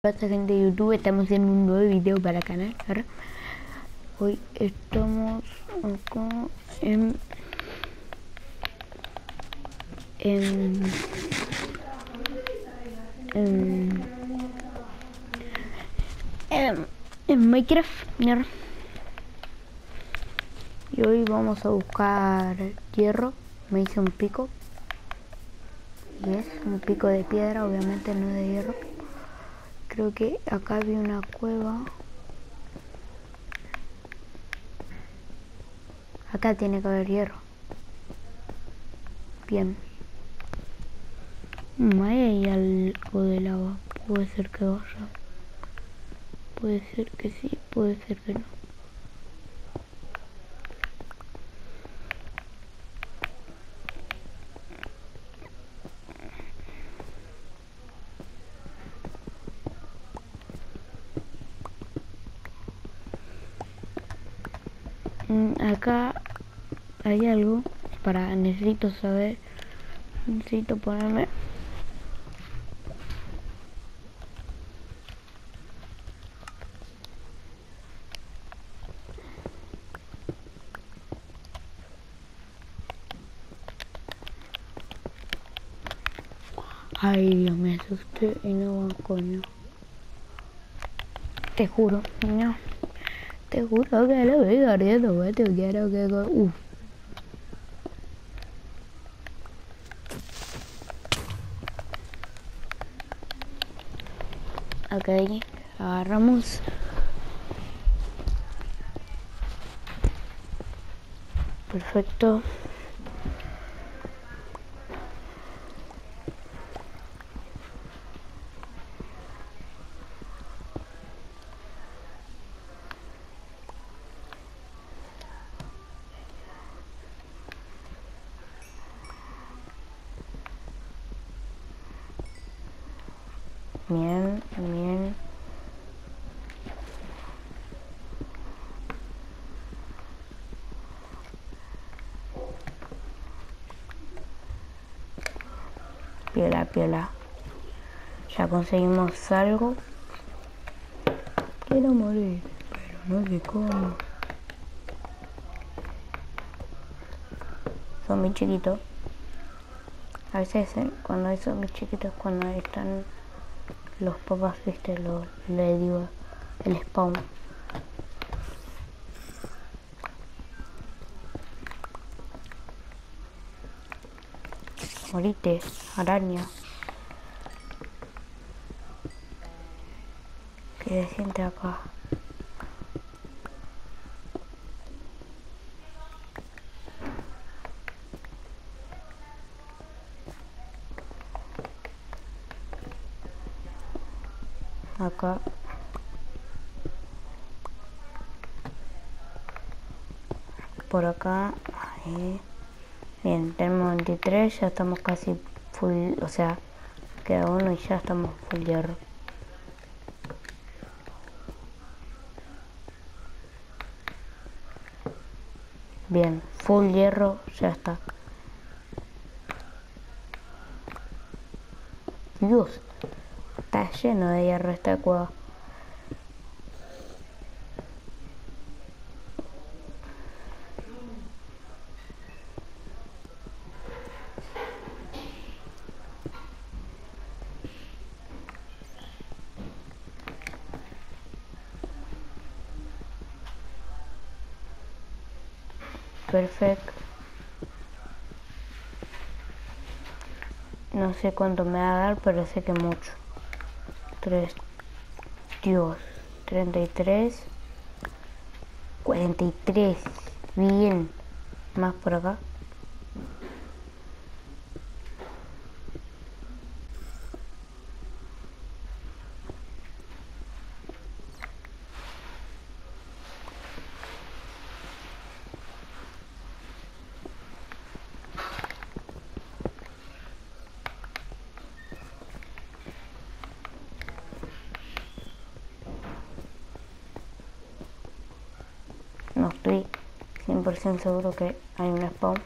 Esta gente de YouTube, estamos haciendo un nuevo video para el canal. Ahora, hoy estamos acá en Minecraft, mira. Y hoy vamos a buscar hierro. Me hice un pico. Y es un pico de piedra, obviamente no de hierro. Creo que acá vi una cueva. Acá tiene que haber hierro. Bien. Ahí hay algo de lava. Puede ser que vaya. Puede ser que sí, puede ser que no. Acá hay algo. Necesito saber. Necesito ponerme. Ay, Dios, me asusté y no va, coño. Te juro, no. Te juro que lo vi corriendo, güey. Te quiero que... Ok, agarramos. Perfecto. Bien, bien. Piola, piola. Ya conseguimos algo. Quiero morir, pero no sé cómo. Son muy chiquitos. A veces cuando son muy chiquitos, cuando están los papás, viste, le digo el spawn. Morite, araña. Que se siente acá. Acá. Por acá. Ahí. Bien, tenemos 23, ya estamos casi full, o sea, queda uno y ya estamos full hierro. Bien, full hierro, ya está. Dios, está lleno de hierro esta cueva. Perfecto. No sé cuánto me va a dar, pero sé que mucho. 3, Dios, 33, 43, bien. Más por acá. No estoy 100% seguro que hay un spawn.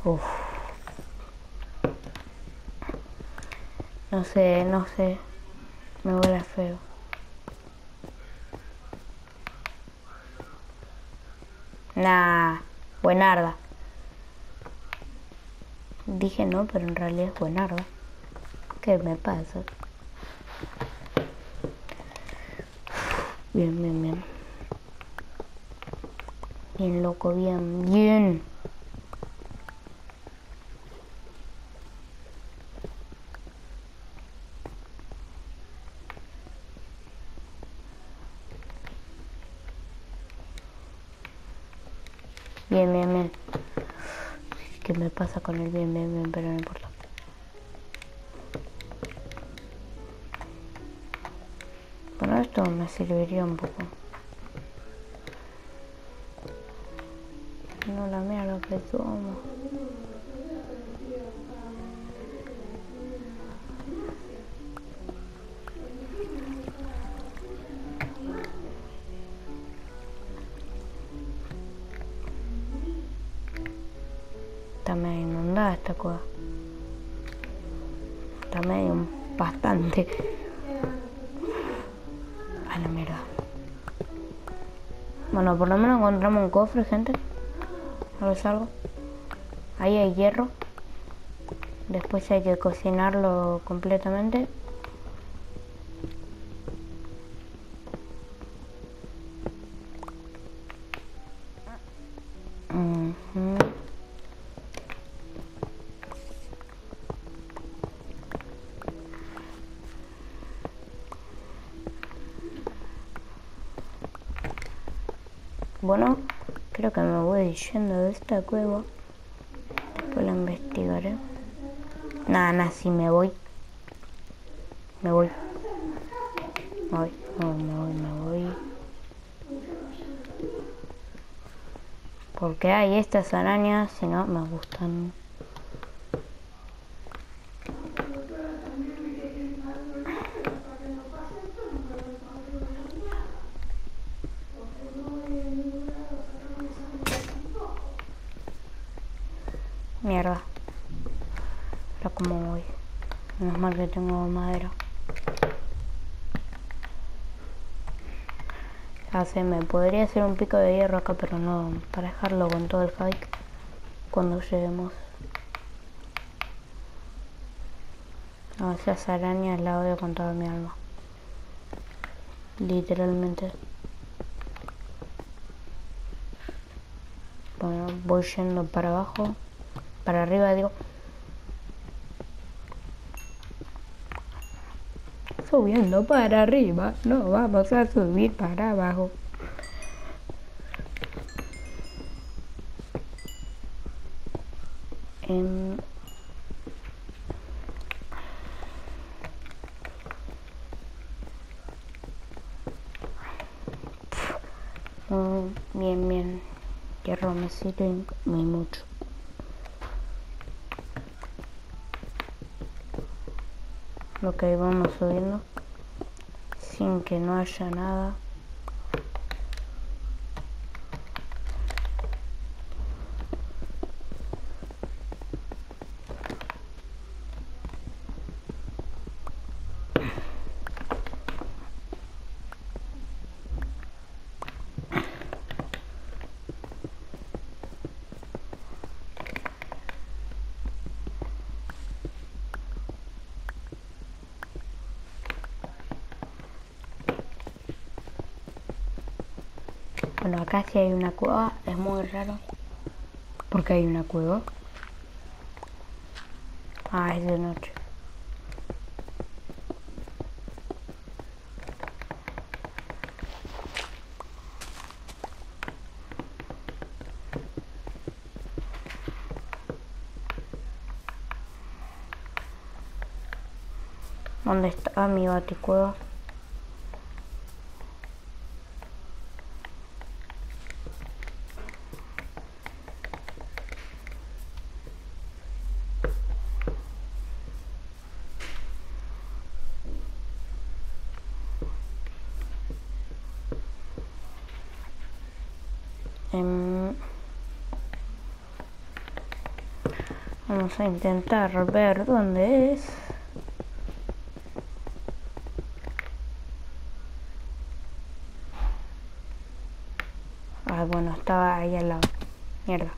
Uf. No sé. Me huele feo. Nah, buenarda. Dije no, pero en realidad es buenarda. ¿Qué me pasa? Bien. Bien, loco, bien. Bien. ¿Qué me pasa con el bien? Pero no importa. Bueno, esto me serviría un poco. No, la mierda que tomo. Está medio inundada esta cueva. Está medio bastante. A la mierda. Bueno, por lo menos encontramos un cofre, gente. A ver, salgo. Ahí hay hierro. Después hay que cocinarlo completamente. Bueno, creo que me voy yendo de esta cueva. Después la investigaré. Nada, si me voy. Me voy. Porque hay estas arañas, si no me gustan. Mierda. Ahora cómo voy. Menos mal que tengo madera. Ya sé, me podría hacer un pico de hierro acá, pero no, para dejarlo con todo el hike cuando lleguemos. No, esas arañas las odio con toda mi alma. Literalmente. Bueno, voy yendo para abajo. Para arriba, digo. Subiendo para arriba. No, vamos a subir para abajo. Bien. Hierro me sirve muy mucho. Ok, vamos subiendo sin que no haya nada. Bueno, acá sí hay una cueva, es muy raro. ¿Por qué hay una cueva? Ah, es de noche. ¿Dónde está mi baticueva? Vamos a intentar ver dónde es. Ah, bueno, estaba ahí al lado. Mierda.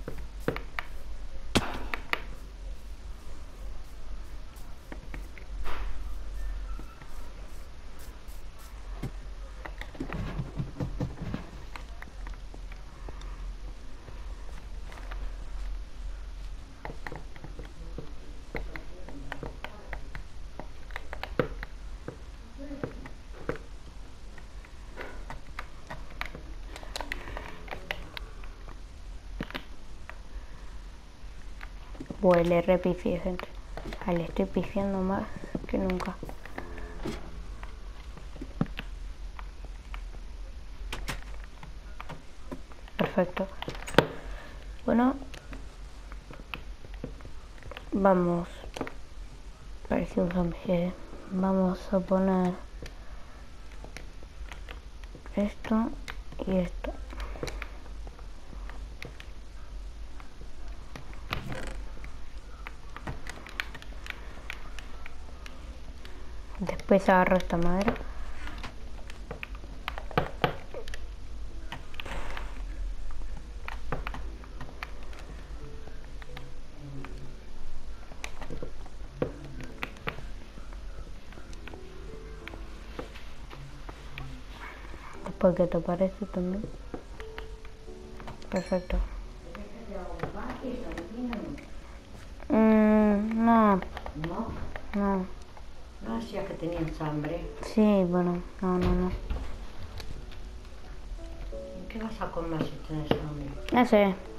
Pues le repifié, gente. Le estoy pifiando más que nunca. Perfecto. Bueno. Vamos. Parece un zombie. Vamos a poner esto y esto. Después agarro esta madera. Después, ¿qué te parece también? Perfecto. No. ¿No? No. No decías que tenías hambre. Sí, bueno, no. ¿Qué vas a comer si tienes hambre? No sé.